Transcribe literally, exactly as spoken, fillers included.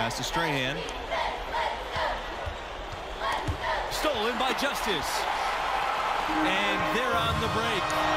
Pass to Strahan. Stolen by Justice. And they're on the break.